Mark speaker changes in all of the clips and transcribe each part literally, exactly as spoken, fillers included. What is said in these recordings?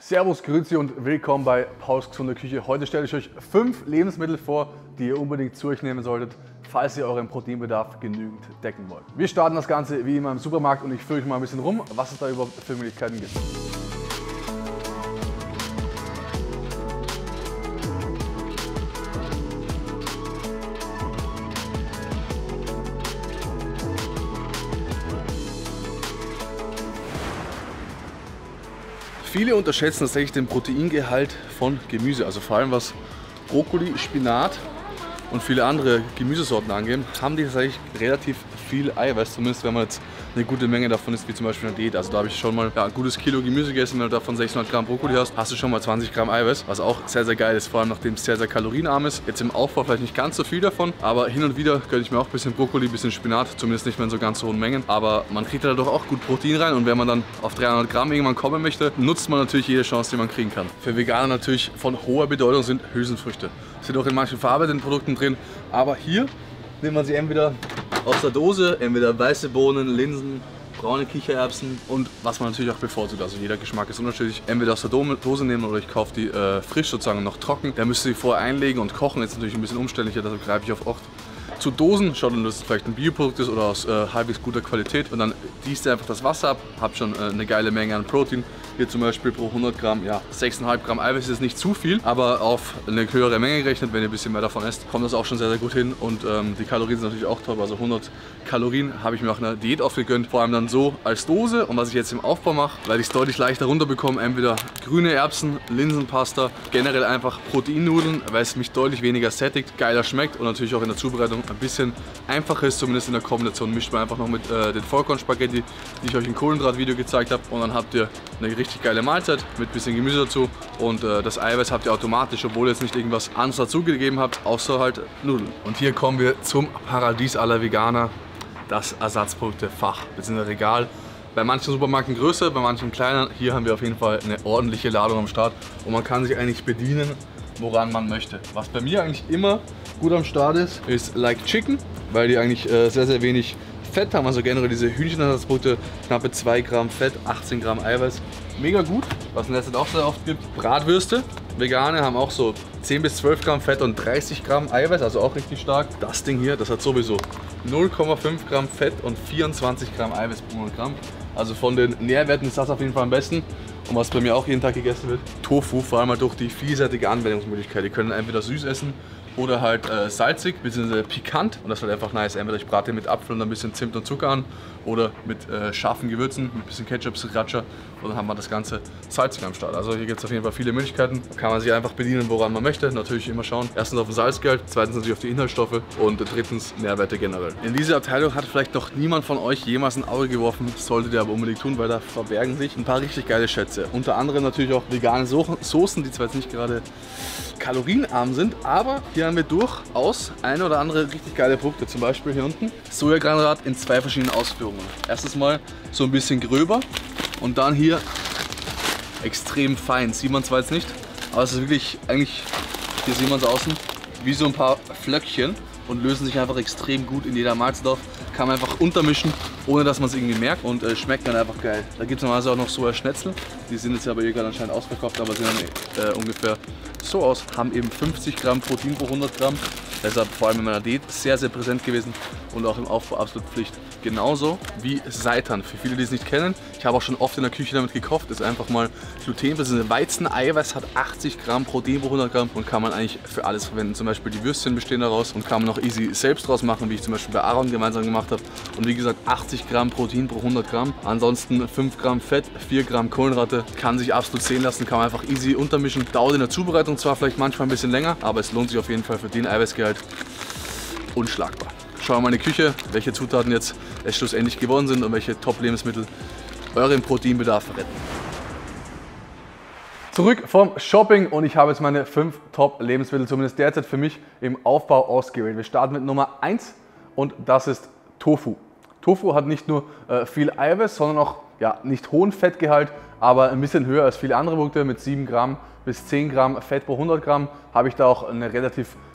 Speaker 1: Servus, Grüezi und willkommen bei Pauls gesunde Küche. Heute stelle ich euch fünf Lebensmittel vor, die ihr unbedingt zu euch nehmen solltet, falls ihr euren Proteinbedarf genügend decken wollt. Wir starten das Ganze wie immer im Supermarkt und ich führe euch mal ein bisschen rum, was es da überhaupt für Möglichkeiten gibt. Viele unterschätzen tatsächlich den Proteingehalt von Gemüse, also vor allem was Brokkoli, Spinat und viele andere Gemüsesorten angehen, haben die tatsächlich relativ viel Eiweiß, zumindest wenn man jetzt eine gute Menge davon isst, wie zum Beispiel in der Diät. Also da habe ich schon mal ja, ein gutes Kilo Gemüse gegessen, wenn du davon sechshundert Gramm Brokkoli hast, hast du schon mal zwanzig Gramm Eiweiß, was auch sehr, sehr geil ist, vor allem nachdem es sehr, sehr kalorienarm ist. Jetzt im Aufbau vielleicht nicht ganz so viel davon, aber hin und wieder gönne ich mir auch ein bisschen Brokkoli, ein bisschen Spinat, zumindest nicht mehr in so ganz hohen Mengen. Aber man kriegt da doch auch gut Protein rein und wenn man dann auf dreihundert Gramm irgendwann kommen möchte, nutzt man natürlich jede Chance, die man kriegen kann. Für Veganer natürlich von hoher Bedeutung sind Hülsenfrüchte. Sind auch in manchen verarbeiteten Produkten drin, aber hier nimmt man sie entweder aus der Dose, entweder weiße Bohnen, Linsen, braune Kichererbsen und was man natürlich auch bevorzugt, also jeder Geschmack ist unterschiedlich, entweder aus der Dose nehmen oder ich kaufe die äh, frisch sozusagen noch trocken. Da müsst ihr die vorher einlegen und kochen, ist natürlich ein bisschen umständlicher, deshalb greife ich auf oft zu Dosen, schaut dann, dass es vielleicht ein Bioprodukt ist oder aus äh, halbwegs guter Qualität und dann gießt ihr einfach das Wasser ab, habt schon äh, eine geile Menge an Protein. Hier zum Beispiel pro hundert Gramm, ja, sechs Komma fünf Gramm Eiweiß ist nicht zu viel, aber auf eine höhere Menge gerechnet, wenn ihr ein bisschen mehr davon esst, kommt das auch schon sehr, sehr gut hin und ähm, die Kalorien sind natürlich auch top, also hundert Kalorien habe ich mir auch in der Diät aufgegönnt, vor allem dann so als Dose und was ich jetzt im Aufbau mache, weil ich es deutlich leichter runterbekomme, entweder grüne Erbsen, Linsenpasta, generell einfach Proteinnudeln, weil es mich deutlich weniger sättigt, geiler schmeckt und natürlich auch in der Zubereitung ein bisschen einfacher ist, zumindest in der Kombination. Mischt man einfach noch mit äh, den Vollkornspaghetti, die ich euch im Kohlenhydrat-Video gezeigt habe und dann habt ihr eine richtig geile Mahlzeit mit ein bisschen Gemüse dazu und äh, das Eiweiß habt ihr automatisch, obwohl ihr jetzt nicht irgendwas anderes dazugegeben habt, außer halt Nudeln. Und hier kommen wir zum Paradies aller Veganer, das Ersatzprodukte-Fach bzw. Regal. Bei manchen Supermärkten größer, bei manchen kleiner. Hier haben wir auf jeden Fall eine ordentliche Ladung am Start und man kann sich eigentlich bedienen, woran man möchte. Was bei mir eigentlich immer gut am Start ist, ist Like Chicken, weil die eigentlich äh, sehr, sehr wenig Fett haben, also generell diese Hühnchenersatzprodukte, knappe zwei Gramm Fett, achtzehn Gramm Eiweiß, mega gut. Was es in letzter Zeit auch sehr oft gibt, Bratwürste, Vegane haben auch so zehn bis zwölf Gramm Fett und dreißig Gramm Eiweiß, also auch richtig stark. Das Ding hier, das hat sowieso null Komma fünf Gramm Fett und vierundzwanzig Gramm Eiweiß pro hundert Gramm. Also von den Nährwerten ist das auf jeden Fall am besten. Und was bei mir auch jeden Tag gegessen wird, Tofu, vor allem halt durch die vielseitige Anwendungsmöglichkeit. Ihr könnt entweder süß essen oder halt äh, salzig bzw. pikant und das ist halt einfach nice. Entweder ich brate mit Apfel und ein bisschen Zimt und Zucker an oder mit äh, scharfen Gewürzen, mit ein bisschen Ketchup, Sriracha und dann haben wir das Ganze salzig am Start. Also hier gibt es auf jeden Fall viele Möglichkeiten. Da kann man sich einfach bedienen, woran man möchte. Natürlich immer schauen. Erstens auf den Salzgehalt, zweitens natürlich auf die Inhaltsstoffe und drittens Nährwerte generell. In diese Abteilung hat vielleicht noch niemand von euch jemals ein Auge geworfen, solltet ihr aber unbedingt tun, weil da verbergen sich ein paar richtig geile Schätze. Unter anderem natürlich auch vegane so Soßen, die zwar jetzt nicht gerade kalorienarm sind, aber hier haben wir durchaus eine oder andere richtig geile Produkte. Zum Beispiel hier unten Sojagranulat in zwei verschiedenen Ausführungen. Erstes Mal so ein bisschen gröber und dann hier extrem fein. Sieht man zwar jetzt nicht, aber es ist wirklich, eigentlich, hier sieht man es außen, wie so ein paar Flöckchen und lösen sich einfach extrem gut in jeder Mahlzeit auf. Kann man einfach untermischen, ohne dass man es irgendwie merkt und äh, schmeckt dann einfach geil. Da gibt es normalerweise auch noch Soja-Schnetzel. Die sind jetzt aber hier gerade anscheinend ausverkauft, aber sehen dann äh, ungefähr so aus. Haben eben fünfzig Gramm Protein pro hundert Gramm. Deshalb vor allem in meiner Diät sehr, sehr präsent gewesen und auch im Aufbau absolut Pflicht. Genauso wie Seitan. Für viele, die es nicht kennen, ich habe auch schon oft in der Küche damit gekocht, ist einfach mal Gluten, bzw. Weizeneiweiß, hat achtzig Gramm Protein pro hundert Gramm und kann man eigentlich für alles verwenden. Zum Beispiel die Würstchen bestehen daraus und kann man auch easy selbst draus machen, wie ich zum Beispiel bei Aaron gemeinsam gemacht habe. Und wie gesagt, achtzig Gramm Protein pro hundert Gramm. Ansonsten fünf Gramm Fett, vier Gramm Kohlenhydrate, kann sich absolut sehen lassen, kann man einfach easy untermischen. Dauert in der Zubereitung zwar vielleicht manchmal ein bisschen länger, aber es lohnt sich auf jeden Fall für den Eiweißgehalt. Unschlagbar. Schauen wir mal in die Küche, welche Zutaten jetzt es schlussendlich geworden sind und welche Top-Lebensmittel euren Proteinbedarf retten. Zurück vom Shopping und ich habe jetzt meine fünf Top-Lebensmittel, zumindest derzeit für mich, im Aufbau ausgewählt. Wir starten mit Nummer eins und das ist Tofu. Tofu hat nicht nur äh, viel Eiweiß, sondern auch ja, nicht hohen Fettgehalt, aber ein bisschen höher als viele andere Produkte. Mit sieben Gramm bis zehn Gramm Fett pro hundert Gramm habe ich da auch eine relativ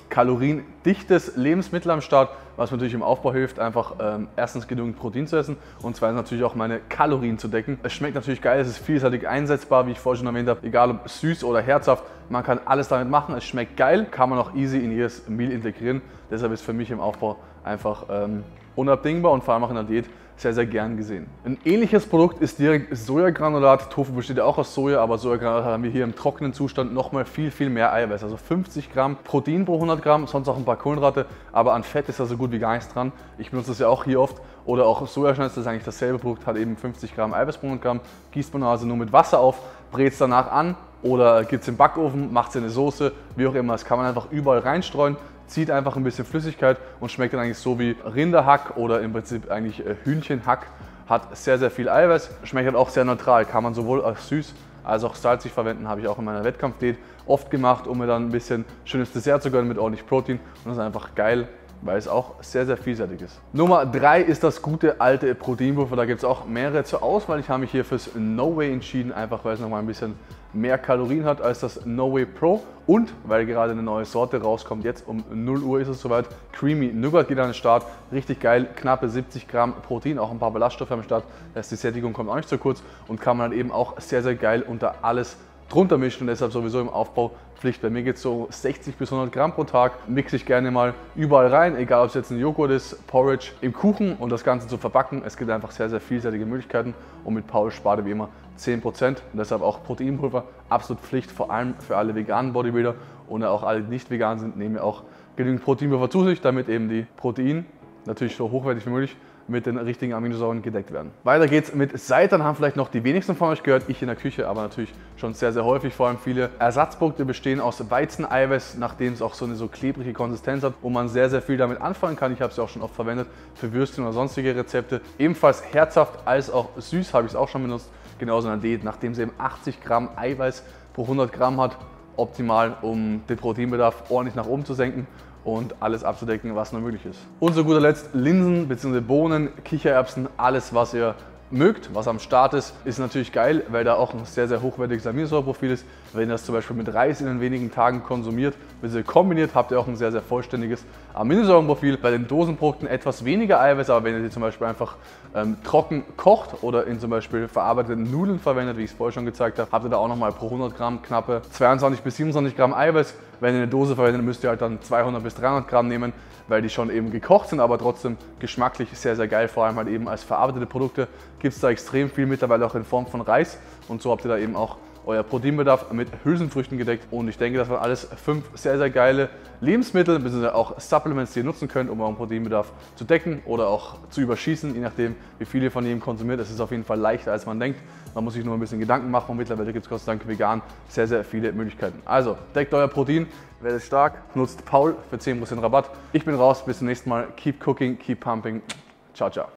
Speaker 1: kaloriendichtes Lebensmittel am Start, was mir natürlich im Aufbau hilft, einfach ähm, erstens genügend Protein zu essen und zweitens natürlich auch meine Kalorien zu decken. Es schmeckt natürlich geil, es ist vielseitig einsetzbar, wie ich vorhin schon erwähnt habe, egal ob süß oder herzhaft, man kann alles damit machen, es schmeckt geil, kann man auch easy in jedes Meal integrieren, deshalb ist für mich im Aufbau einfach ähm, unabdingbar und vor allem auch in der Diät sehr, sehr gern gesehen. Ein ähnliches Produkt ist direkt Sojagranulat. Tofu besteht ja auch aus Soja, aber Sojagranulat haben wir hier im trockenen Zustand nochmal viel, viel mehr Eiweiß. Also fünfzig Gramm Protein pro hundert Gramm, sonst auch ein paar Kohlenhydrate, aber an Fett ist da so gut wie gar nichts dran. Ich benutze das ja auch hier oft. Oder auch Sojaschnitzel, das ist eigentlich dasselbe Produkt, hat eben fünfzig Gramm Eiweiß pro hundert Gramm. Gießt man also nur mit Wasser auf, brät es danach an oder gibt es im Backofen, macht es in eine Soße, wie auch immer. Das kann man einfach überall reinstreuen. Zieht einfach ein bisschen Flüssigkeit und schmeckt dann eigentlich so wie Rinderhack oder im Prinzip eigentlich Hühnchenhack. Hat sehr, sehr viel Eiweiß, schmeckt halt auch sehr neutral. Kann man sowohl als süß als auch salzig verwenden, habe ich auch in meiner Wettkampfdiät oft gemacht, um mir dann ein bisschen schönes Dessert zu gönnen mit ordentlich Protein. Und das ist einfach geil, weil es auch sehr, sehr vielseitig ist. Nummer drei ist das gute alte Proteinpulver. Da gibt es auch mehrere zur Auswahl. Ich habe mich hier fürs No Way entschieden, einfach weil es nochmal ein bisschen mehr Kalorien hat als das No Way Pro und weil gerade eine neue Sorte rauskommt. Jetzt um null Uhr ist es soweit. Creamy Nougat geht an den Start. Richtig geil, knappe siebzig Gramm Protein, auch ein paar Ballaststoffe am Start. Das heißt, die Sättigung kommt auch nicht zu kurz und kann man dann eben auch sehr, sehr geil unter alles drunter mischen und deshalb sowieso im Aufbau Pflicht. Bei mir geht es so sechzig bis hundert Gramm pro Tag, mixe ich gerne mal überall rein, egal ob es jetzt ein Joghurt ist, Porridge, im Kuchen und das Ganze zu verpacken. Es gibt einfach sehr, sehr vielseitige Möglichkeiten und mit Paul spart ihr wie immer zehn Prozent und deshalb auch Proteinpulver, absolut Pflicht, vor allem für alle veganen Bodybuilder und auch alle, die nicht vegan sind, nehmen wir auch genügend Proteinpulver zu sich, damit eben die Protein natürlich so hochwertig wie möglich mit den richtigen Aminosäuren gedeckt werden. Weiter geht's mit Seitan, haben vielleicht noch die wenigsten von euch gehört, ich in der Küche, aber natürlich schon sehr, sehr häufig. Vor allem viele Ersatzprodukte bestehen aus Weizeneiweiß, nachdem es auch so eine so klebrige Konsistenz hat, wo man sehr, sehr viel damit anfangen kann. Ich habe es ja auch schon oft verwendet für Würstchen oder sonstige Rezepte. Ebenfalls herzhaft als auch süß habe ich es auch schon benutzt, genauso in der Diät, nachdem es eben achtzig Gramm Eiweiß pro hundert Gramm hat, optimal, um den Proteinbedarf ordentlich nach oben zu senken und alles abzudecken, was nur möglich ist. Und zu guter Letzt Linsen bzw. Bohnen, Kichererbsen, alles was ihr mögt, was am Start ist, ist natürlich geil, weil da auch ein sehr, sehr hochwertiges Aminosäureprofil ist. Wenn ihr das zum Beispiel mit Reis in den wenigen Tagen konsumiert, bzw. kombiniert, habt ihr auch ein sehr, sehr vollständiges Aminosäureprofil. Bei den Dosenprodukten etwas weniger Eiweiß, aber wenn ihr sie zum Beispiel einfach ähm, trocken kocht oder in zum Beispiel verarbeiteten Nudeln verwendet, wie ich es vorher schon gezeigt habe, habt ihr da auch nochmal pro hundert Gramm knappe zweiundzwanzig bis siebenundzwanzig Gramm Eiweiß. Wenn ihr eine Dose verwendet, müsst ihr halt dann zweihundert bis dreihundert Gramm nehmen, weil die schon eben gekocht sind, aber trotzdem geschmacklich sehr, sehr geil. Vor allem halt eben als verarbeitete Produkte gibt es da extrem viel, mittlerweile auch in Form von Reis. Und so habt ihr da eben auch euer Proteinbedarf mit Hülsenfrüchten gedeckt. Und ich denke, das waren alles fünf sehr, sehr geile Lebensmittel, bzw. auch Supplements, die ihr nutzen könnt, um euren Proteinbedarf zu decken oder auch zu überschießen, je nachdem, wie viel ihr von jedem konsumiert. Es ist auf jeden Fall leichter, als man denkt. Man muss sich nur ein bisschen Gedanken machen und mittlerweile gibt es Gott sei Dank vegan sehr, sehr viele Möglichkeiten. Also, deckt euer Protein, werdet stark, nutzt Paul für zehn Prozent Rabatt. Ich bin raus, bis zum nächsten Mal. Keep cooking, keep pumping. Ciao, ciao.